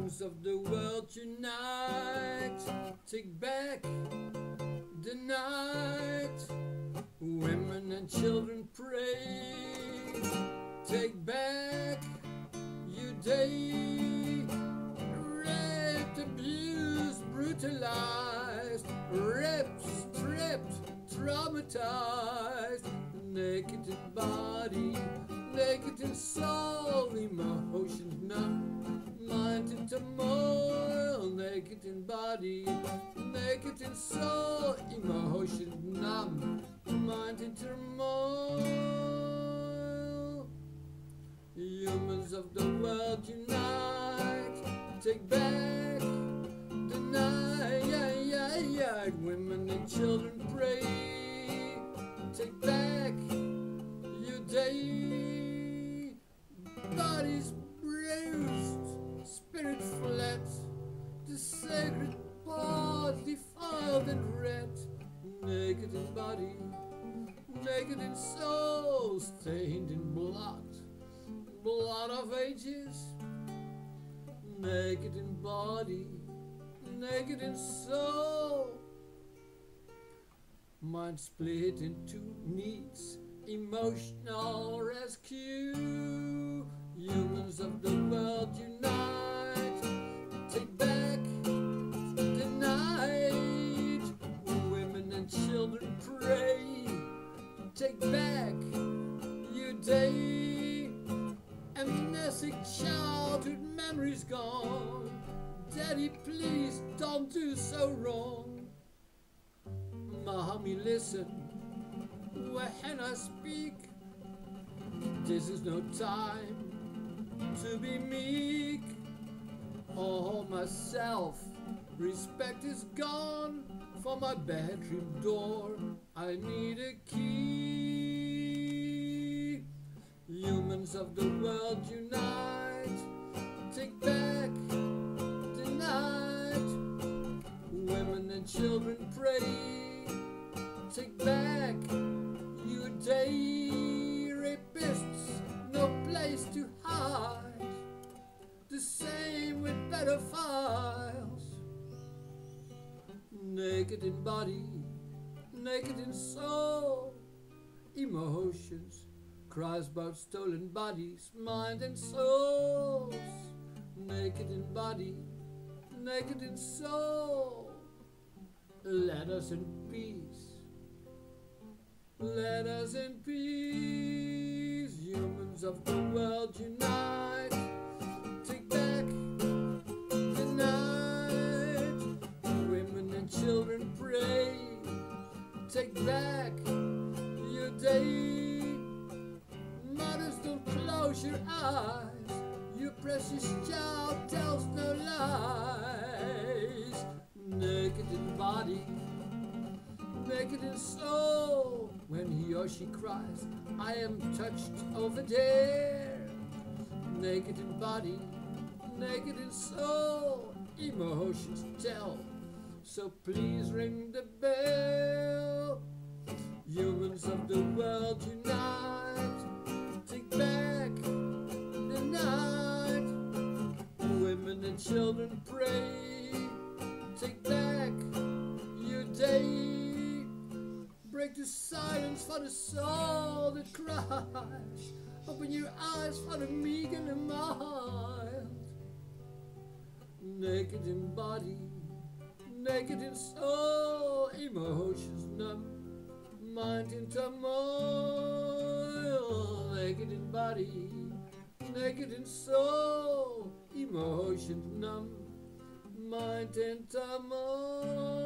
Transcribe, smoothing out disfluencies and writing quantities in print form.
Humans of the world unite, take back the night. Women and children pray, take back your day. Raped, abused, brutalized, ripped, stripped, traumatized. Naked in body, naked in soul, emotions numb, mind in turmoil. Naked in body, naked in soul, emotions numb, mind in turmoil. Humans of the world unite, take back the night. Women and children pray, take back your day. Bodies bruised, spirit flat, the sacred parts defiled and red. Naked in body, naked in soul, stained in blood, blood of ages. Naked in body, naked in soul. Mind split into needs, emotional rescue. Humans of the world unite, take back the night. Women and children pray, take back your day. Amnesic childhood memories gone. Daddy, please don't do so wrong. Mommy, listen when I speak. This is no time to be meek. Oh, my self-respect is gone. For my bedroom door I need a key. Humans of the world unite, take back the night. Women and children pray, take back your day. Rapists, no place to hide. The same with pedophiles. Naked in body, naked in soul. Emotions, cries about stolen bodies, mind and souls. Naked in body, naked in soul. Let us in peace. Let us in peace. Humans of the world unite, take back the night. Women and children pray, take back your day. Mothers, don't close your eyes. Your precious child tells no lies. Naked in body, naked in soul. When he or she cries, I am touched over there. Naked in body, naked in soul. Emotions tell, so please ring the bell. Humans of the world unite, take back the night. Women and children pray, take back your day. Break the silence for the soul that cries. Open your eyes for the meek and the mild. Naked in body, naked in soul. Emotions numb, mind in turmoil. Naked in body, naked in soul. Emotions numb, mind in turmoil.